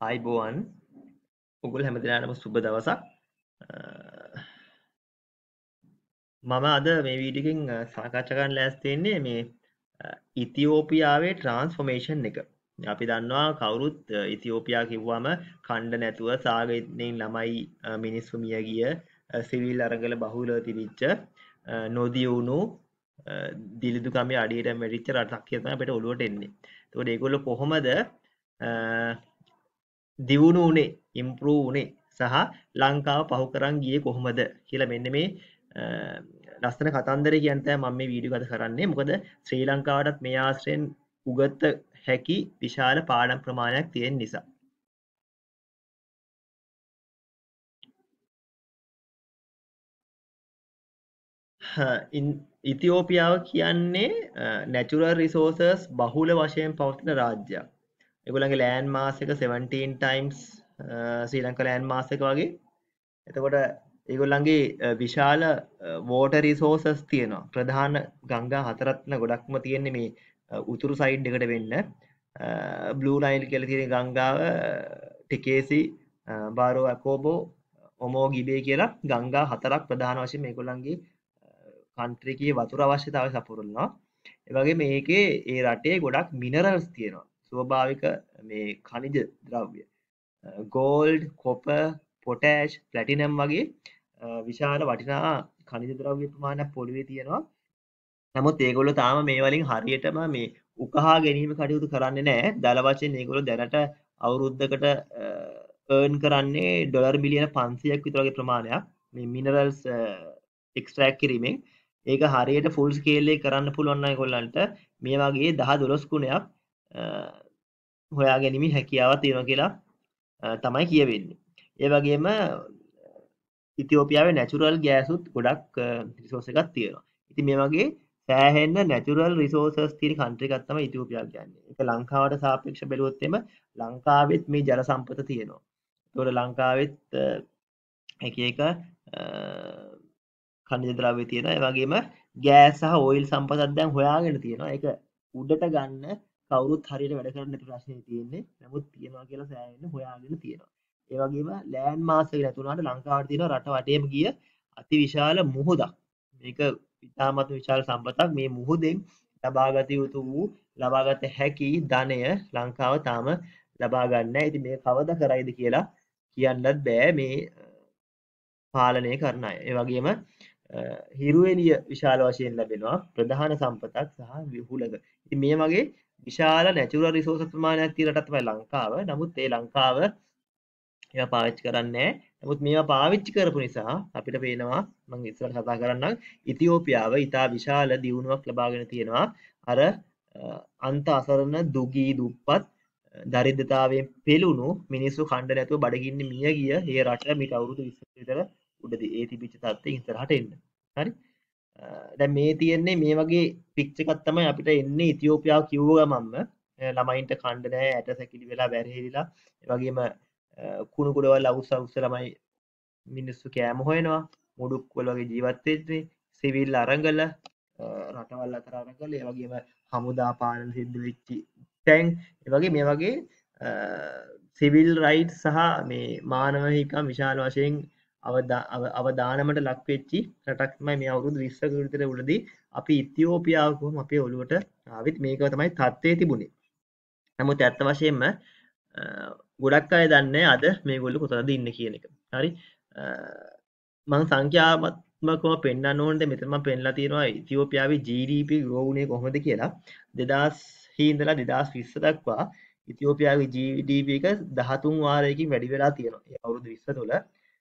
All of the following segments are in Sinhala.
ආයිබෝවන් ඔගොල්ලෝ හැමදෙනාටම සුබ දවසක්. මම අද මේ වීඩියෝ එකෙන් සාකච්ඡා කරන්න ලෑස්ති වෙන්නේ මේ ඉතියෝපියාවේ ට්‍රාන්ස්ෆෝමේෂන් එක. අපි දන්නවා කවුරුත් ඉතියෝපියා කිව්වම කණ්ඩ නැතුව සාගරයෙන් ළමයි මිනිස්සු මිය ගිය සිවිල් අරගල බහුලව තිබිච්ච නොදියුණු දිලිදුකමේ අඩියට මැරිච්ච රටක් කියලා තමයි අපිට ඔළුවට එන්නේ. ඒකෝට ඒගොල්ලෝ කොහොමද දියුණු වුණේ ඉම්ප්‍රූව් වුණේ සහ ලංකාව පහු කරන් ගියේ කොහොමද කියලා මෙන්න මේ ලස්සන කතන්දරය කියන්න තමයි මම මේ වීඩියෝ ගත කරන්නේ. මොකද ශ්‍රී ලංකාවටත් මේ ආශ්‍රයෙන් උගත හැකි විශාල පාඩම් ප්‍රමාණයක් තියෙන නිසා. ඉතියෝපියාව කියන්නේ නැචරල් රිසෝසර්ස් බහුල වශයෙන් පවතින රාජ්‍යයක්. ඒගොල්ලන්ගේ ලෑන්ඩ් මාස් එක 17 times Sri Lanka land mass එක වගේ. එතකොට ඒගොල්ලන්ගේ විශාල වෝටර් රිසෝසස් තියෙනවා. ප්‍රධාන ගංගා හතරක්න ගොඩක්ම තියෙන්නේ මේ උතුරු සයිඩ් එකට වෙන්න. බ්ලූ නයිල් කියලා තියෙන ගංගාව ටිකේසි බාරෝ අකෝබෝ ඔමෝ ගිබේ කියලා ගංගා හතරක් ප්‍රධාන වශයෙන් මේගොල්ලන්ගේ කන්ට්‍රි එකේ වතුර අවශ්‍යතාවය සපුරනවා. ඒ වගේ මේකේ ඒ රටේ ගොඩක් මිනරල්ස් තියෙනවා. ස්වභාවික මේ ඛනිජ ද්‍රව්‍ය. ගෝල්ඩ්, කොපර්, පොටෑෂ්, ප්ලැටිනම් වගේ විශාල වටිනා ඛනිජ ද්‍රව්‍ය ප්‍රමාණයක් පොළවේ තියෙනවා. නමුත් ඒගොල්ලෝ තාම මේ වලින් හරියටම මේ උකහා ගැනීම කටයුතු කරන්නේ නැහැ. දල වශයෙන් ඒගොල්ලෝ දැනට අවුරුද්දකට earn කරන්නේ ඩොලර් බිලියන 500ක් විතර වගේ ප්‍රමාණයක් මේ මිනරල්ස් එක්ස්ට්‍රැක්ට් කිරීමෙන්. ඒක හරියට ෆුල් ස්කේල් එකේ කරන්න පුළුවන් නම් ඒගොල්ලන්ට මේ වගේ 10-12 ගුණයක් හොයා ගැනීමේ හැකියාවක් තියෙනවා කියලා තමයි කියවෙන්නේ. ඒ වගේම ඉතියෝපියාවේ නැචරල් ගෑසුත් ගොඩක් රිසෝස් එකක් තියෙනවා. ඉතින් මේ වගේ සෑහෙන්න නැචරල් රිසෝසස් තියෙන කන්ට්‍රි එකක් තමයි ඉතියෝපියා කියන්නේ. ඒක ලංකාවට සාපේක්ෂව බැලුවොත් එimhe ලංකාවෙත් මේ ජල සම්පත තියෙනවා. ඒතකොට ලංකාවෙත් එක එක ඛනිජ ද්‍රව්‍ය තියෙනවා. ඒ වගේම ගෑස් සහ ඔයිල් සම්පතක් දැන් හොයාගෙන තියෙනවා. ඒක උඩට ගන්න කවුරුත් හරියට වැඩ කරන්නේ නැති ප්‍රශ්නේ තියෙන්නේ. නමුත් තියනවා කියලා සෑහෙන්න හොයාගෙන තියෙනවා. ඒ වගේම ලෑන්ඩ් මාස් එක නැතුණාට ලංකාවට තියෙන රට වටේම ගිය අතිවිශාල මුහුදක්. මේක ඉතාමත් විශාල සම්පතක්. මේ මුහුදෙන් ලබාගත යුතු වූ ලබාගත හැකි ධනය ලංකාව තාම ලබා ගන්න නැහැ. ඉතින් මේක කවදා කරයිද කියලා කියන්නත් බෑ මේ පාලනය කරන අය. ඒ වගේම හිරු එළිය විශාල වශයෙන් ලැබෙනවා. ප්‍රධාන සම්පතක් සහ විහුලක. ඉතින් මේ වගේ විශාල නැචරල් රිසෝසස් ප්‍රමාණයක් තියෙන රට තමයි ලංකාව. නමුත් ඒ ලංකාව ඒවා පාවිච්චි කරන්නේ නැහැ. නමුත් මේවා පාවිච්චි කරපු නිසා අපිට පේනවා මම ඉස්සරහට කතා කරන්නම් ඉතියෝපියාව ඉතා විශාල දියුණුවක් ලබාගෙන තියෙනවා. අර අන්ත අසරණ දුගී දුප්පත් දරිද්‍රතාවයෙන් පෙළුණු මිනිස්සු කණ්ඩ නැතුව බඩගින්නේ මිය ගිය ඒ රට මිට අවුරුදු 20ක විතර උඩදී ඒ තිබිච්ච තත්ත්වයෙන් ඉස්සරහට එන්න. හරි. දැන් මේ තියෙන්නේ මේ වගේ පික්චර් එකක් තමයි අපිට එන්නේ ඉතියෝපියාව කිව්ව ගමන්ම ළමයින්ට කණ්ඩ නැහැ ඇට සැකිලි වෙලා වැරහෙලිලා ඒ වගේම කුණු කුඩවල් අවුස්ස අවුස්ස ළමයි මිනිස්සු කෑම හොයනවා මුඩුක් වල වගේ ජීවත් වෙන්නේ සිවිල් අරගල රටවල් අතර අරගල ඒ වගේම හමුදා පාලන සිද්ධ වෙච්ච තැන් ඒ වගේ මේ වගේ සිවිල් රයිට්ස් සහ මේ මානව හිමිකම් විශාල වශයෙන් අවදානමට ලක් වෙච්චි රටක් තමයි මේ අවුරුදු 20ක විතර උඩදී අපි ඉතියෝපියාව කොහොම අපේ ඔළුවට ආවිත් මේක තමයි තත්ත්වයේ තිබුණේ. නමුත් ඇත්ත වශයෙන්ම ගොඩක් අය දන්නේ අද මේගොල්ලෝ කොතනද ඉන්නේ කියන එක. හරි. මම සංඛ්‍යාත්මකව පෙන්වන්න ඕනේ මෙතන මම පෙන්ලා තියෙනවා ඉතියෝපියාවේ GDP grow වුණේ කොහොමද කියලා. 2000 ඉඳලා 2020 දක්වා ඉතියෝපියාවේ GDP එක 13 වාරයකින් වැඩි වෙලා තියෙනවා. ඒ අවුරුදු 20 තුළ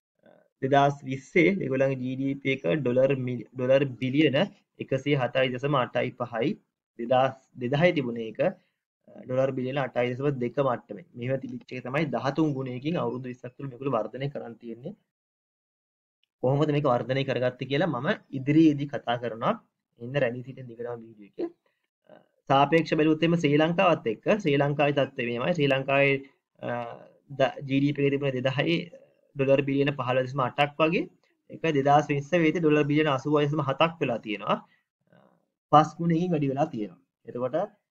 2020 ඒගොල්ලන්ගේ GDP එක ඩොලර් බිලියන 107.85යි 2000 තිබුණේ ඒක ඩොලර් බිලියන 8.2 මට්ටමේ. මේව තිබිච්ච එක තමයි 13 ගුණයකින් අවුරුදු 20ක් තුළ මේගොල්ලෝ වර්ධනය කරන් තියෙන්නේ. කොහොමද මේක වර්ධනය කරගත්තේ කියලා මම ඉදිරියේදී කතා කරනවා. ඉන්න රැඳී සිටින දිගටම වීඩියෝ එකේ. සාපේක්ෂ බැලුවොත් එimhe ශ්‍රී ලංකාවත් එක්ක ශ්‍රී ලංකාවේ තත්ත්වය මෙහෙමයි. ශ්‍රී ලංකාවේ GDP එක තිබුණේ 2000 ඩොලර් බිලියන 15.8ක් වගේ. ඒක 2020 වෙද්දී ඩොලර් බිලියන 86.7ක් වෙලා තියෙනවා. 5 ගුණයකින් වැඩි වෙලා තියෙනවා. එතකොට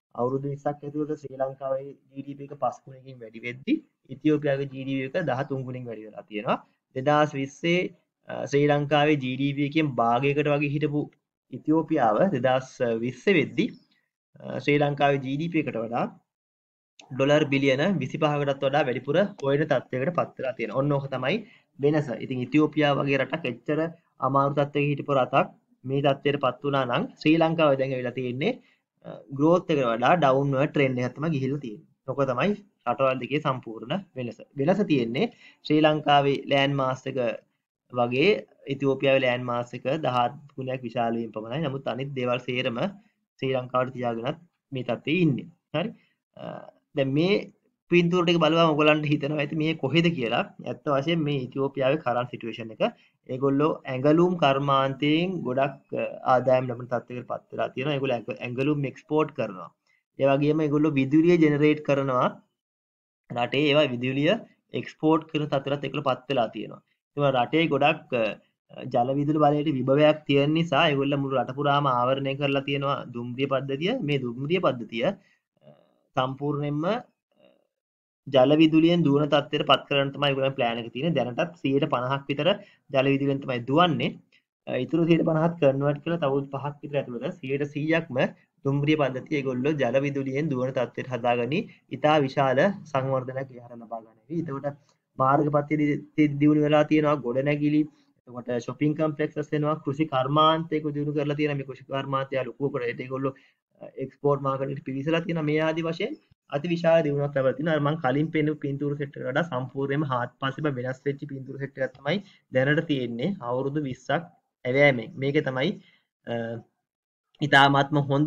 අවුරුදු 20ක් ඇතුළත ශ්‍රී ලංකාවේ GDP එක 5 ගුණයකින් වැඩි වෙද්දි ඉතියෝපියාවේ GDP එක 13 ගුණකින් වැඩි වෙලා තියෙනවා. 2020 ශ්‍රී ලංකාවේ GDP එකෙන් භාගයකට වගේ හිටපු ඉතියෝපියාව 2020 වෙද්දි ශ්‍රී ලංකාවේ GDP එකට වඩා ඩොලර් බිලියන 25කටත් වඩා වැඩිපුර හොයන තත්ත්වයකට පත් වෙලා තියෙනවා. ඔන්න ඕක තමයි වෙනස. ඉතින් ඉතියෝපියාව වගේ රටක් එච්චර අමාරු තත්ත්වයක හිටපු රටක් මේ තත්ත්වයට පත් වුණා නම් ශ්‍රී ලංකාවේ දැන් ඇවිල්ලා තියෙන්නේ growth එකට වඩා downward trend එකක් තමයි ගිහිල්ලා තියෙන්නේ. ඔක තමයි රටවල් දෙකේ සම්පූර්ණ වෙනස. වෙනස තියෙන්නේ ශ්‍රී ලංකාවේ land mass එක වගේ ඉතියෝපියාවේ land mass එක 10 ගුණයක් විශාල වීම පමණයි. නමුත් අනිත් දේවල් සේරම ශ්‍රී ලංකාවට තියාගෙනත් මේ තත්ත්වයේ ඉන්නේ. හරි. දැන් මේ පින්තූර ටික බලපුවම ඔයගලන්ට හිතෙනවා ඇති මේ කොහෙද කියලා. ඇත්ත වශයෙන්ම මේ ඉතියෝපියාවේ කරන්ට් සිටුේෂන් එක ඒගොල්ලෝ ඇඟලුම් කර්මාන්තයෙන් ගොඩක් ආදායම් ලබන තත්ත්වයකට පත් වෙලා තියෙනවා. ඒගොල්ලෝ ඇඟලුම් එක්ස්පෝර්ට් කරනවා. ඒ වගේම ඒගොල්ලෝ විදුලිය ජෙනරේට් කරනවා. රටේ ඒවා විදුලිය එක්ස්පෝර්ට් කරන තත්ත්වයට ඒගොල්ලෝ පත් වෙලා තියෙනවා. ඒවා රටේ ගොඩක් ජල විදුලි බලයට විභවයක් තියෙන නිසා ඒගොල්ලෝ මුළු රට පුරාම ආවරණය කරලා තියෙනවා දුම්රිය පද්ධතිය. මේ දුම්රිය පද්ධතිය සම්පූර්ණයෙන්ම ජල විදුලියෙන් දුවන තත්ත්වයට පත් කරන්න තමයි ඒගොල්ලන් ප්ලෑන් එක තියෙන්නේ. දැනටත් 50% විතර ජල විදුලියෙන් තමයි දුවන්නේ. ඊටු 50%ත් කන්වර්ට් කරලා තව 5ක් විතර ඇතුළත 100%ක්ම දුම්රිය පද්ධතිය ඒගොල්ලෝ ජල විදුලියෙන් දුවන තත්ත්වයට හදාගනි. ඉතා විශාල සංවර්ධනයක් ඉහළ ලබා ගන්නවා. එතකොට මාර්ග පද්ධතිය දියුණු වෙලා තියෙනවා. ගොඩනැගිලි එතකොට shopping complexes වෙනවා. කෘෂි කර්මාන්තයක දියුණු කරලා තියෙනවා. මේ කෘෂි කර්මාන්තය ලොකු කොට ඒගොල්ලෝ එක්ස්පෝර්ට් මාකට් එකට පිවිසලා තියෙනවා. මේ ආදි වශයෙන් අති විශාල දියුණුවක් ලැබලා තිනවා. අර මම කලින් පෙන්නපු පින්තූර සෙට් එකට වඩා සම්පූර්ණයෙන්ම හාත්පසෙම වෙනස් වෙච්ච පින්තූර සෙට් එකක් තමයි දැනට තියෙන්නේ. අවුරුදු 20ක් ඇවෑමෙන්. මේකේ තමයි ඉතාමත්ම හොඳ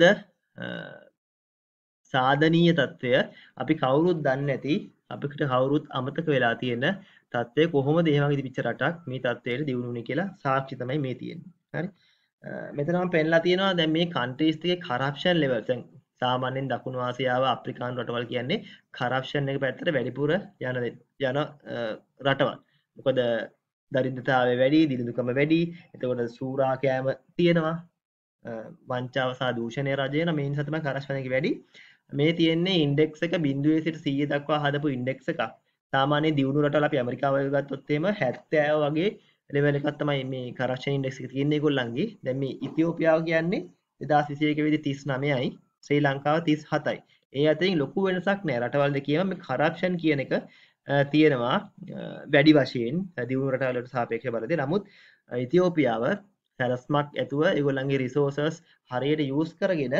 සාධනීය තත්ත්වය අපි කවුරුත් දන්නේ නැති අපිට කවුරුත් අමතක වෙලා තියෙන තත්ත්වය කොහොමද ඒ වගේ තිබිච්ච රටක් මේ තත්ත්වයට දියුණු වුනේ කියලා සාක්ෂි තමයි මේ තියෙන්නේ. හරි. මෙතන මම පෙන්නලා තියෙනවා දැන් මේ කන්ට්‍රීස් ටිකේ කරප්ෂන් ලෙවල් දැන් සාමාන්‍යයෙන් දකුණු ආසියාව අප්‍රිකානු රටවල් කියන්නේ කරප්ෂන් එක පැත්තට වැඩිපුර යන රටවල්. මොකද දරිද්‍රතාවය වැඩි, දිලිඳුකම වැඩි. එතකොට සූරා කෑම තියෙනවා. වංචාව සහ දූෂණය රජයන මේ නිසා තමයි කරප්ෂන් එක වැඩි. මේ තියෙන්නේ ඉන්ඩෙක්ස් එක 0 සිට 100 දක්වා හදපු ඉන්ඩෙක්ස් එකක්. සාමාන්‍යයෙන් දියුණු රටවල් අපි ඇමරිකාව ගත්තොත් එහෙම 70 වගේ ලෙවල් එකක් තමයි මේ කරප්ෂන් ඉන්ඩෙක්ස් එක තියෙන්නේ ඒගොල්ලන්ගේ. දැන් මේ ඉතියෝපියාව කියන්නේ 2021 වෙදි 39යි, ශ්‍රී ලංකාව 37යි. ඒ අතරින් ලොකු වෙනසක් නෑ. රටවල් දෙකේම මේ කරප්ෂන් කියන එක තියෙනවා වැඩි වශයෙන් දියුණු රටවලට සාපේක්ෂව බලද්දී. නමුත් ඉතියෝපියාව සැලස්මක් ඇතුව ඒගොල්ලන්ගේ රිසෝසස් හරියට යූස් කරගෙන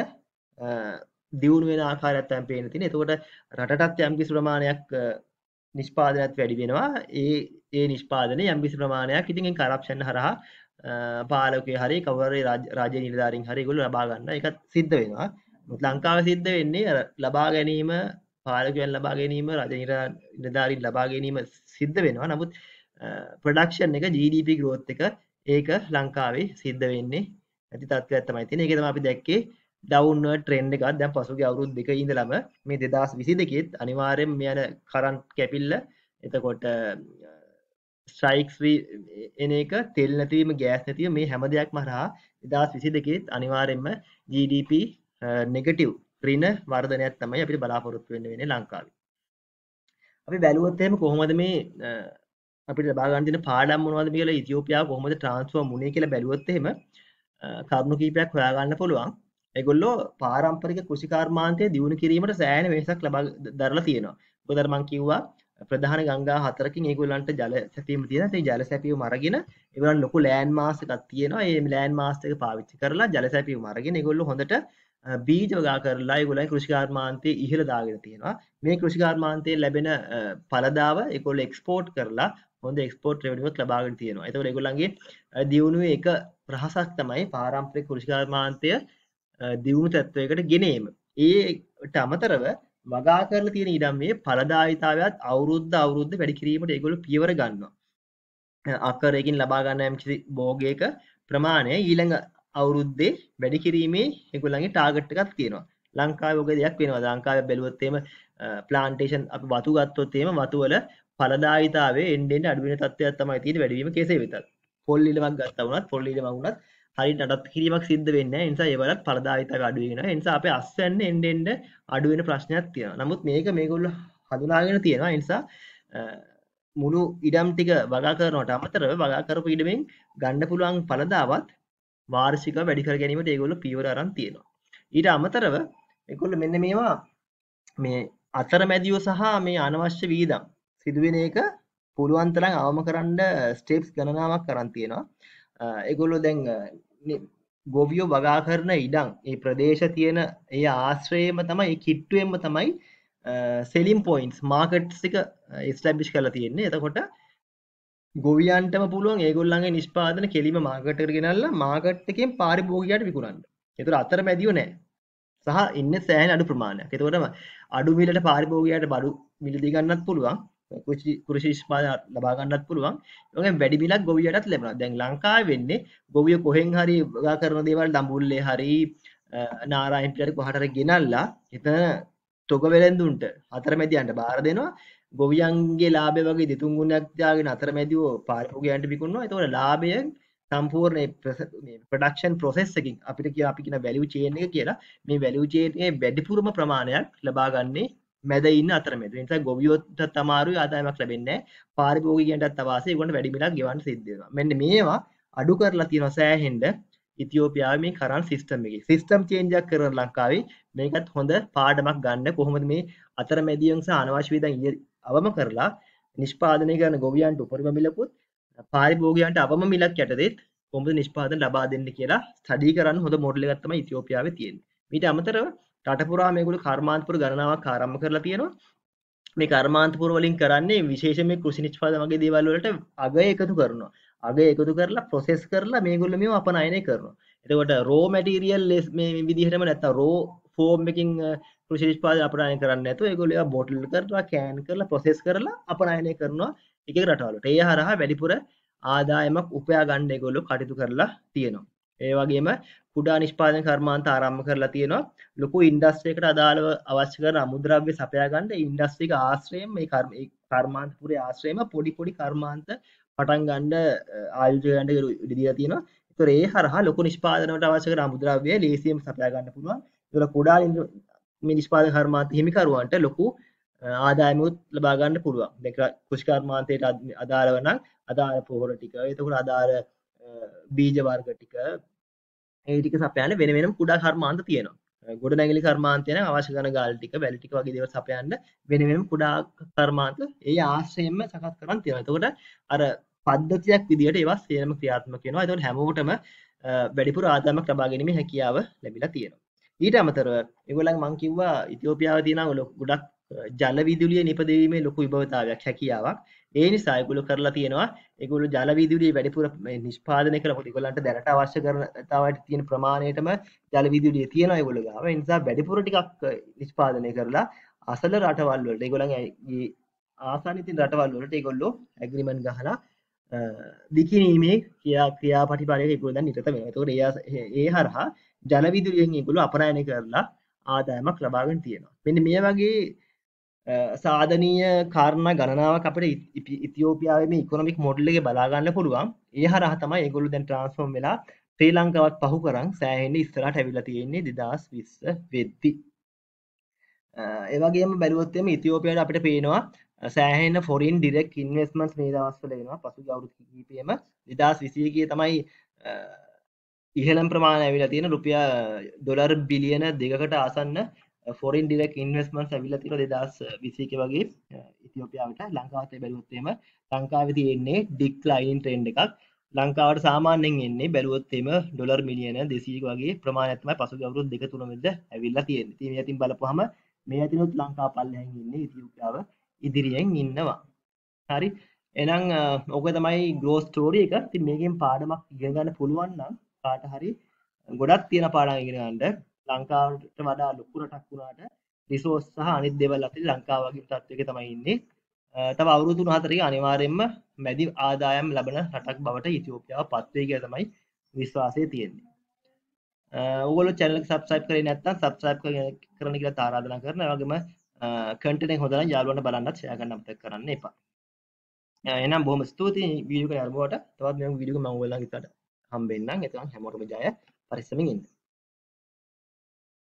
දියුණු වෙන ආකාරයක් තමයි පේන්න තියෙන්නේ. එතකොට රටටත් යම්කිසි ප්‍රමාණයක් නිෂ්පාදනයත් වැඩි වෙනවා. ඒ නිෂ්පාදනය යම්කිසි ප්‍රමාණයක් ඉතින් ඒ කරප්ෂන් හරහා පාලකයෝ හරි කවුරු හරි රාජ්‍ය නිලධාරීන් හරි ඒගොල්ලෝ ලබා ගන්න. ඒකත් සිද්ධ වෙනවා. මොකද ලංකාවේ සිද්ධ වෙන්නේ ලබා ගැනීම පාලකයන් ලබා ගැනීම රාජ්‍ය නිලධාරීන් ලබා ගැනීම සිද්ධ වෙනවා. නමුත් ප්‍රොඩක්ෂන් එක GDP growth එක ඒක ලංකාවේ සිද්ධ වෙන්නේ නැති තත්ත්වයක් තමයි තියෙන්නේ. ඒක තමයි අපි දැක්කේ ඩවුන්වර්ඩ් ට්‍රෙන්ඩ් එකක්. දැන් පසුගිය අවුරුදු දෙක ඉඳලම මේ 2022 ත් අනිවාර්යෙන් මේ යන කරන්ට් කැපිල්ල එතකොට ස්ට්‍රයික්ස් එන එක තෙල් නැතිවීම ගෑස් නැතිවීම මේ හැම දෙයක්ම හරහා 2022 ත් අනිවාර්යෙන්ම GDP නෙගටිව් ඍණ වර්ධනයක් තමයි අපිට බලාපොරොත්තු වෙන්නේ ලංකාවේ. අපි බැලුවොත් එහෙම කොහොමද මේ අපිට ලබා ගන්න තියෙන පාඩම් මොනවද කියලා ඉතියෝපියාව කොහොමද ට්‍රාන්ස්ෆෝම් වුනේ කියලා බැලුවොත් එහෙම කරුණු කීපයක් හොයා ගන්න පුළුවන්. ඒගොල්ලෝ පාරම්පරික කෘෂි කර්මාන්තය දියුණු කිරීමට සෑහෙන වෙනසක් ලබා දරලා තියෙනවා. මොකද අර මම කිව්වා ප්‍රධාන ගංගා හතරකින් ඒගොල්ලන්ට ජල සැපීම තියෙනවා. ඒ ජල සැපීම අරගෙන ඒගොල්ලන් ලොකු ලෑන්ඩ් මාස් එකක් තියෙනවා. ඒ ලෑන්ඩ් මාස් එක පාවිච්චි කරලා ජල සැපීම අරගෙන ඒගොල්ලෝ හොඳට බීජ වගා කරලා ඒගොල්ලන්ගේ කෘෂි කර්මාන්තයේ ඉහළ දාගෙන තියෙනවා. මේ කෘෂි කර්මාන්තයේ ලැබෙන ඵලදාව ඒගොල්ලෝ එක්ස්පෝර්ට් කරලා හොඳ එක්ස්පෝර්ට් රෙවෙනියුවක් ලබාගෙන තියෙනවා. ඒතකොට ඒගොල්ලන්ගේ දියුණුවේ එක රහසක් තමයි පාරම්පරික කෘෂි කර්මාන්තය දියුණු තත්වයකට ගෙනීම. ඒට අමතරව වගා කරලා තියෙන ඉඩම්මේ ඵලදායීතාවයත් අවුරුද්ද වැඩි කිරීමට ඒගොල්ලෝ පියවර ගන්නවා. අකරයකින් ලබා ගන්න යම්කිසි භෝගයක ප්‍රමාණය ඊළඟ අවුරුද්දේ වැඩි කිරීමේ ඒගොල්ලන්ගේ ටාගට් එකක් තියෙනවා. ලංකාවේ ඔය දෙයක් වෙනවා. ලංකාවේ බැලුවොත් එහෙම ප්ලාන්ටේෂන් අපි වතු ගත්තොත් එහෙම වතු වල ඵලදායීතාවයේ එන්න අඩු වෙන තත්ත්වයක් තමයි තියෙන්නේ වැඩි වීම කෙසේ වෙතත්. පොල් ඉලමක් ගත්තා වුණත් පොල් ඉලම වුණත් හරියට නඩත්තු කිරීමක් සිද්ධ වෙන්නේ නැහැ. ඒ නිසා ඒවලත් ඵලදායීතාවය අඩු වෙනවා. ඒ නිසා අපේ අස්වැන්නේ එන්න එන්න අඩු වෙන ප්‍රශ්නයක් තියෙනවා. නමුත් මේගොල්ලෝ හඳුනාගෙන තියෙනවා. ඒ නිසා මුළු ඉඩම් ටික වගා කරනවට අමතරව වගා කරපු ඉඩමෙන් ගන්න පුළුවන් ඵලදාවත් වාර්ෂිකව වැඩි කර ගැනීමට ඒගොල්ලෝ පියවර අරන් තියෙනවා. ඊට අමතරව ඒගොල්ලෝ මෙන්න මේවා මේ අතරමැදියෝ සහ මේ අනවශ්‍ය වීදම් සිදුවෙන එක පුළුවන් තරම් අවම කරන්න ස්ටෙප්ස් ගණනාවක් අරන් තියෙනවා. ඒගොල්ලෝ දැන් ගොවියෝ වගා කරන ඉඩම් ඒ ප්‍රදේශ තියෙන ඒ ආශ්‍රයේම තමයි ඒ කිට්ටුවෙන්ම තමයි සෙලින් පොයින්ට්ස් මාකට්ස් එක එස්ටැබ්ලිෂ් කරලා තියෙන්නේ. එතකොට ගොවියන්ටම පුළුවන් ඒගොල්ලන්ගේ නිෂ්පාදන කෙලිම මාකට් එකට ගෙනල්ලා මාකට් එකෙන් පාරිභෝගිකයට විකුණන්න. ඒතර අතරමැදියෝ නැහැ. සහ ඉන්නේ සෑහෙන අඩු ප්‍රමාණයක්. ඒතකොට අඩු මිලට පාරිභෝගිකයට බඩු මිලදී ගන්නත් පුළුවන්. කෘෂි නිෂ්පාදන ලබා ගන්නත් පුළුවන්. ඒ වගේම වැඩි මිලක් ගොවියටත් ලැබෙනවා. දැන් ලංකාවේ වෙන්නේ ගොවිය කොහෙන් හරි වගා කරන දේවල් දඹුල්ලේ හරි නාරායන්පිටියට කොහට හරි ගෙනල්ලා එතන තොග වෙලෙන්දුන්ට අතරමැදියන්ට බාර දෙනවා. ගොවියන්ගේ ලාභය වගේ දෙතුන් ගුණයක් දාගෙන අතරමැදියෝ පාරිභෝගිකයන්ට විකුණනවා. ඒතකොට ලාභයෙන් සම්පූර්ණ මේ ප්‍රොඩක්ෂන් ප්‍රොසෙස් එකකින් අපිට අපි කියන වැලියු චේන් එක කියලා මේ වැලියු චේන් එකේ වැඩිපුරම ප්‍රමාණයක් ලබා ගන්නේ මැද ඉන්න අතරමැද. ඒ නිසා ගොවියොත් අමාරුයි ආදායමක් ලැබෙන්නේ නැහැ. පාරිභෝගිකයන්ටත් අවාසි ඒගොල්ලන්ට වැඩි මිලක් ගෙවන්න සිද්ධ වෙනවා. මෙන්න මේවා අඩු කරලා තියෙනවා සෑහෙන්න ඉතියෝපියාවේ මේ කරන්ට් සිස්ටම් එකේ. සිස්ටම් චේන්ජ් එකක් කරන ලංකාවේ මේකත් හොඳ පාඩමක් ගන්න කොහොමද මේ අතරමැදියන් සහ අනවශ්‍ය වියදම් අවම කරලා නිෂ්පාදනය කරන ගොවියන්ට උපරිම මිලකුත් පාරිභෝගිකයන්ට අවම මිලක් යටතේත් කොහොමද නිෂ්පාදන ලබා දෙන්න කියලා ස්ටඩි කරන්න හොඳ මොඩල් එකක් තමයි ඉතියෝපියාවේ තියෙන්නේ. ඊට අමතරව රට පුරා මේගොල්ලෝ කර්මාන්තපුර ගණනාවක් ආරම්භ කරලා තියෙනවා. මේ කර්මාන්තපුර වලින් කරන්නේ විශේෂයෙන් මේ කෘෂි නිෂ්පාදන වගේ දේවල් වලට අගය එකතු කරනවා. අගය එකතු කරලා ප්‍රොසෙස් කරලා මේගොල්ලෝ මේව අපනයනය කරනවා. එතකොට රෝ මැටීරියල් මේ විදිහටම නැත්තම් රෝ ෆෝම් එකකින් කෘෂි නිෂ්පාදන අපනයනය කරන්නේ නැතුව ඒගොල්ලෝ ඒවා බෝටල් කරලා කෑන් කරලා ප්‍රොසෙස් කරලා අපනයනය කරනවා එක එක රටවලට. ඒ හරහා වැඩිපුර ආදායමක් උපයා ගන්න ඒගොල්ලෝ කටයුතු කරලා තියෙනවා. ඒ වගේම කුඩා නිෂ්පාදන කර්මාන්ත ආරම්භ කරලා තියෙනවා. ලොකු ඉන්ඩස්ට්‍රි එකකට අදාළව අවශ්‍ය කරන අමුද්‍රව්‍ය සපයා ගන්න ඒ ඉන්ඩස්ට්‍රි එක ආශ්‍රයෙන් මේ කර්මාන්තපුරේ ආශ්‍රයම පොඩි පොඩි කර්මාන්ත පටන් ගන්න ආයෝජකයන්ට ඉඩ දීලා තියෙනවා. ඒතර ඒ හරහා ලොකු නිෂ්පාදන වලට අවශ්‍ය කරන අමුද්‍රව්‍ය ලේසියෙන් සපයා ගන්න පුළුවන්. ඒතර කුඩා මේ නිෂ්පාදන කර්මාන්ත හිමිකරුවන්ට ලොකු ආදායමුත් ලබා ගන්න පුළුවන්. දැන් කෘෂි කර්මාන්තයට අදාළව නම් අදාළ පොහොර ටික, එතකොට අදාළ බීජ වර්ග ටික ඒ ටික සපයන්න වෙන වෙනම කුඩා කර්මාන්ත තියෙනවා. ගොඩනැගිලි කර්මාන්තය නම් අවශ්‍ය කරන ගල් ටික, වැලි ටික වගේ දේවල් සපයන්න වෙන වෙනම කුඩා කර්මාන්ත ඒ ආශ්‍රයෙන්ම සකස් කරන් තියෙනවා. එතකොට අර පද්ධතියක් විදිහට ඒවා සියල්ලම ක්‍රියාත්මක වෙනවා. එතකොට හැමෝටම වැඩිපුර ආදායමක් ලබා ගැනීමේ හැකියාව ලැබිලා තියෙනවා. ඊට අමතරව ඒගොල්ලන් මං කිව්වා ඉතියෝපියාවේ තියෙන ගොඩක් ජල විදුලිය නිපදවීමේ ලොකු විභවතාවයක් හැකියාවක්. ඒ නිසා ඒගොල්ලෝ කරලා තියෙනවා ඒගොල්ලෝ ජල විදුලිය වැඩිපුර නිෂ්පාදනය කරලා ඒගොල්ලන්ට දැනට අවශ්‍ය කරන තාවට තියෙන ප්‍රමාණයටම ජල විදුලිය තියෙනවා ඒගොල්ලෝ ගාව. ඒ නිසා වැඩිපුර ටිකක් නිෂ්පාදනය කරලා අසල රටවල් වලට ඒගොල්ලන්ගේ ආසන්න තියෙන රටවල් වලට ඒගොල්ලෝ ඇග්‍රීමන්ට් ගහලා දිකිනීමේ ක්‍රියාපටිපාලයක ඒගොල්ලෝ දැන් නිරත වෙනවා. ඒතකොට ඒ හරහා ජල විදුලියෙන් ඒගොල්ලෝ අපනයනය කරලා ආදායමක් ලබාගෙන තියෙනවා. මෙන්න මේ වගේ සාධනීය කාරණා ගණනාවක් අපිට ඉතියෝපියාවේ මේ ඉකොනොමික් මොඩල් එකේ බලා ගන්න පුළුවන්. ඒ හරහා තමයි ඒගොල්ලෝ දැන් ට්‍රාන්ස්ෆෝම් වෙලා ශ්‍රී ලංකාවත් පහු කරන් සෑහෙන ඉස්සරහට ඇවිල්ලා තියෙන්නේ 2020 වෙද්දී. ඒ වගේම බැලුවොත් එimhe ඉතියෝපියාවට අපිට පේනවා සෑහෙන ෆොරින් ඩිරෙක්ට් ඉන්වෙස්ට්මන්ට්ස් මේ දවස්වල එනවා. පසුගිය අවුරුදු කිහිපෙම 2021 තමයි ඉහළම ප්‍රමාණය ඇවිල්ලා තියෙන රුපියල් ඩොලර් බිලියන 2කට ආසන්න ෆොරින් ඩිරෙක්ට් ඉන්වෙස්ට්මන්ට්ස් ඇවිල්ලා තියෙනවා 2021 වගේ ඉතියෝපියාවට. ලංකාවත් බැලුවොත් එහෙම ලංකාවේ තියෙන්නේ ඩික්ලයින් ට්‍රෙන්ඩ් එකක්. ලංකාවට සාමාන්‍යයෙන් එන්නේ බැලුවොත් එහෙම ඩොලර් මිලියන 200ක වගේ ප්‍රමාණයක් තමයි පසුගිය අවුරුදු 2-3 වෙද්ද ඇවිල්ලා තියෙන්නේ. ඉතින් මේ අතින් බලපුවාම මේ අතිනුත් ලංකාව පල්ලෙහින් ඉන්නේ ඉතියෝපියාව ඉදිරියෙන් ඉන්නවා. හරි. එහෙනම් ඔක තමයි ග්‍රෝත් ස්ටෝරි එක. ඉතින් මේකෙන් පාඩමක් ඉගෙන ගන්න පුළුවන් නම් කාට හරි ගොඩක් තියෙන පාඩම් ඉගෙන ගන්න. ලංකාවට වඩා ලොකු රටක් වුණාට රිසෝස් සහ අනිත් දේවල් අතර ලංකාව වගේ තත්ත්වයක තමයි ඉන්නේ. තව අවුරුදු 3-4 අනිවාර්යයෙන්ම මැදි ආදායම් ලබන රටක් බවට ඉතියෝපියාව පත් වෙයි කියලා තමයි විශ්වාසය තියෙන්නේ. ඔයගොල්ලෝ channel එක subscribe කරේ නැත්නම් subscribe කරන්න කියලා ආරාධනා කරනවා. ඒ වගේම content එක හොඳ නම් යාළුවන්ට බලන්නත් share කරන්න අමතක කරන්න එපා. එහෙනම් බොහොම ස්තුතියි වීඩියෝ එක අරමුවට. තවත් මේ වීඩියෝ එක මම ඔයගොල්ලන්ට හම්බෙන්නම්. එතකන් හැමෝටම ජය. පරිස්සමින් ඉන්න.